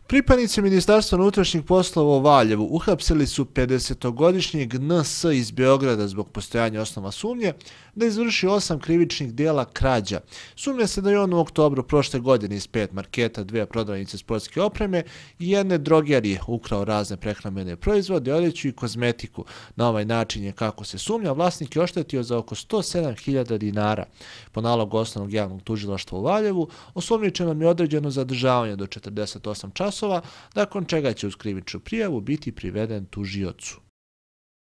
Pripadnici Ministarstva unutrašnjih poslova u Valjevu uhapsili su 50-godišnjeg NS iz Beograda zbog postojanja osnova sumnje da izvrši 8 krivičnih dela krađa. Sumnja se da je on u oktobru prošle godine iz 5 marketa, 2 prodavnice sportske opreme i jedne drogerije ukrao razne prehrambene proizvode, odjeću i kozmetiku. Na ovaj način je, kako se sumnja, vlasnik je oštetio za oko 107.000 dinara. Po nalogu Osnovnog javnog tužilaštva u Valjevu, osumnjičenom je određeno zadržavanje do 48 časova, nakon čega će uz krivičnu prijavu biti priveden tužiocu.